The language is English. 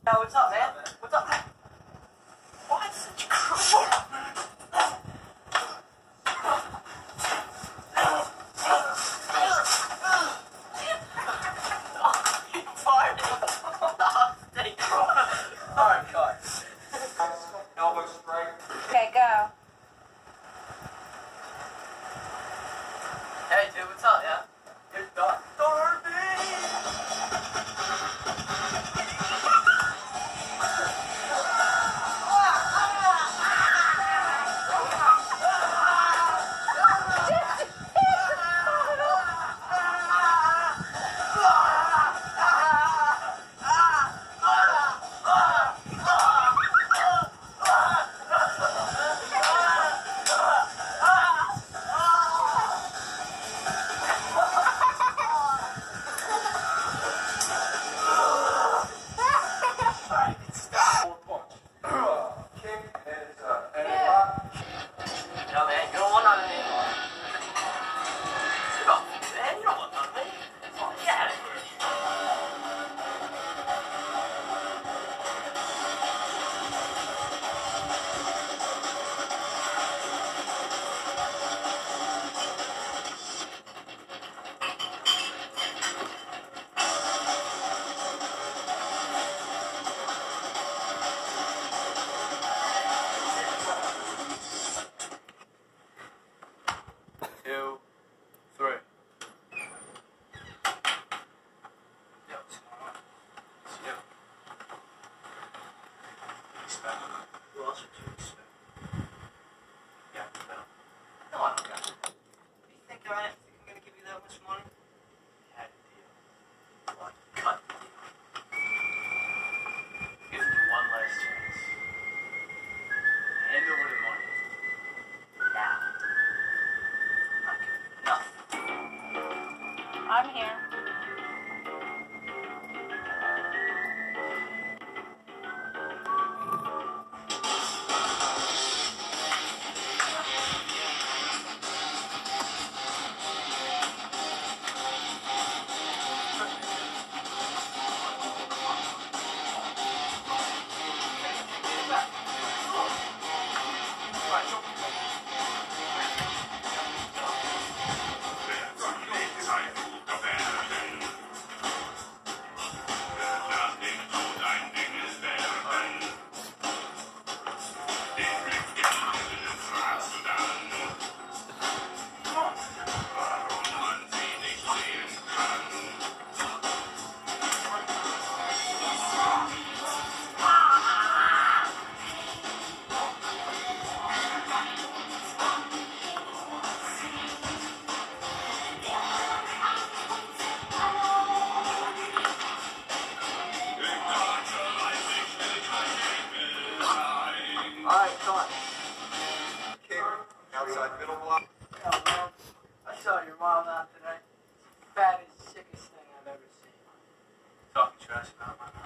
Yo, what's up, man? What's up? Why such a crap? Alright, cut. Elbow straight. Okay, go. Hey, dude, what's up, yeah? You're done. Darby! Who else would you expect? Yeah, no, I don't got it. You think I think I'm gonna give you that much money? You had a deal. Well, cut the deal. Give me one last chance. Hand over the money. Now. I'm not giving you nothing. I'm here. Alright, come on. King, outside middle block. Yo, man, I saw your mom out tonight. Fattest, sickest thing I've ever seen. Talking trash about my